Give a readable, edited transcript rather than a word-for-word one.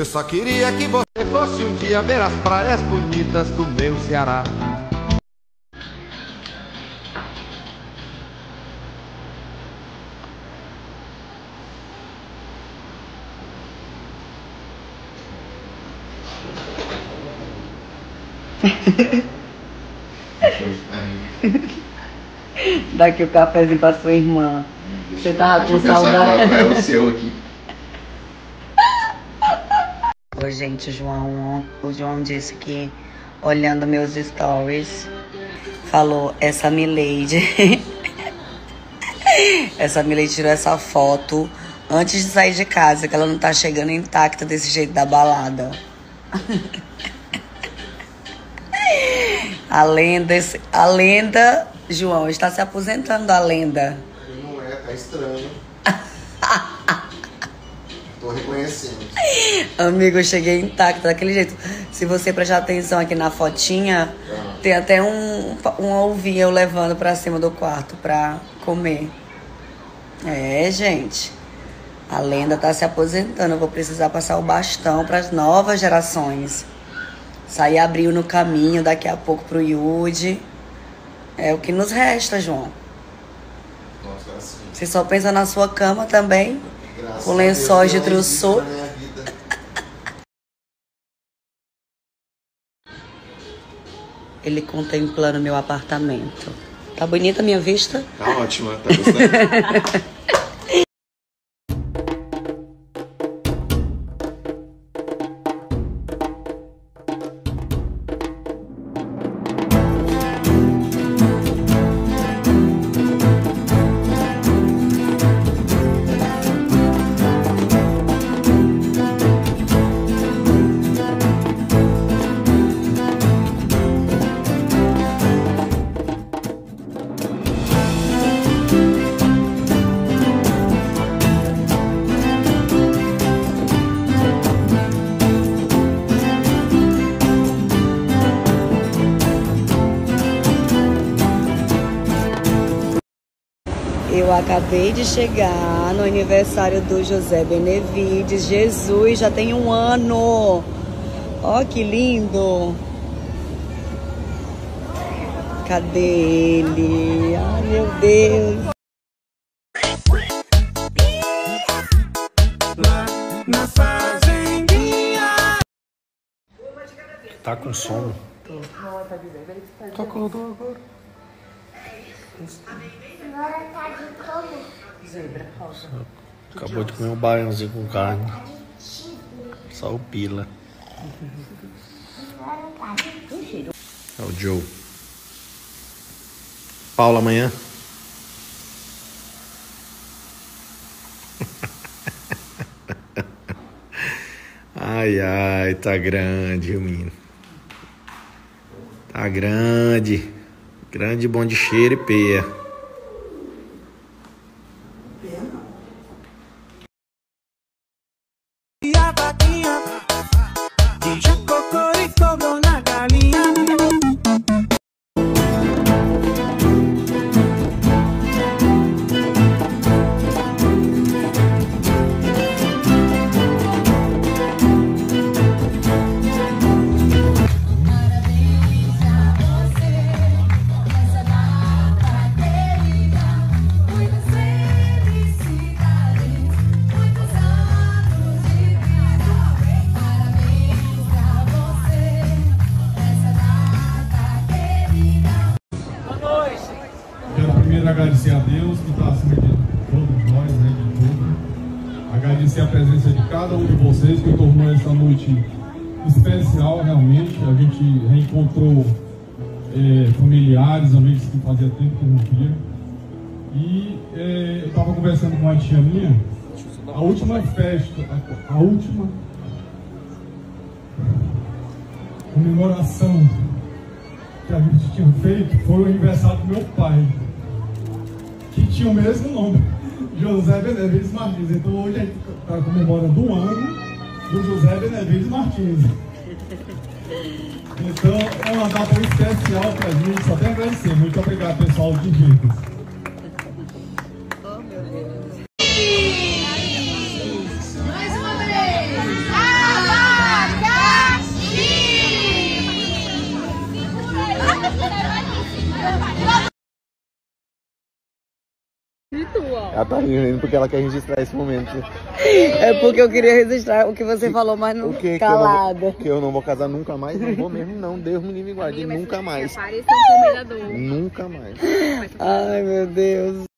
Eu só queria que você fosse um dia ver as praias bonitas do meu Ceará. Daqui o cafezinho pra sua irmã. Você tava com saudade? É o seu aqui. Oi, gente, o João disse que, olhando meus stories, falou, essa Milady tirou essa foto antes de sair de casa, que ela não tá chegando intacta desse jeito da balada. A lenda, João, está se aposentando, a lenda. Não é, tá estranho. Tô reconhecendo. Amigo, eu cheguei intacta daquele jeito. Se você prestar atenção aqui na fotinha, tem até um ovinho eu levando pra cima do quarto pra comer. É, gente. A lenda tá se aposentando. Eu vou precisar passar o bastão pras novas gerações. Sair abriu no caminho daqui a pouco pro Yudi. É o que nos resta, João. Nossa, assim. Você só pensa na sua cama também, Graças com lençóis de a Deus, trussô. não existe na minha vida. Ele contemplando meu apartamento. Tá bonita a minha vista? Tá ótima, tá gostando? Eu acabei de chegar no aniversário do José Benevides. Jesus, já tem 1 ano. Ó, que lindo. Cadê ele? Ai, meu Deus. Na fazendinha. Tá com sono? Tô acordou agora. Agora tá de como? Zebra, rosa. Acabou de comer um baiãozinho com carne. Só o pila. Agora tá de É o Joe. Paula amanhã? Ai, ai, tá grande, o menino. Tá grande. Grande, bom de cheiro e peia. E a vaquinha de cocoricó, dona galinha. Quero primeiro agradecer a Deus que está acima de todos nós, né, de tudo. Agradecer a presença de cada um de vocês que tornou essa noite especial realmente. A gente reencontrou familiares, amigos que fazia tempo que não via. E eu estava conversando com uma tia minha, a última festa, a última comemoração que a gente tinha feito foi o aniversário do meu pai, que tinha o mesmo nome, José Benevides Martins. Então hoje a gente está comemorando 1 ano do José Benevides Martins. Então é uma data especial para a gente, só tenho a agradecer. Muito obrigado, pessoal de Vidas. Oh, meu Deus. mais uma vez. Ela tá rindo porque ela quer registrar esse momento. É porque eu queria registrar o que você falou, mas não calada. Que eu não vou casar nunca mais, não vou mesmo não. Deus me livre e guarde, nunca mais. Pareça um comendador. Nunca mais. Ai, meu Deus.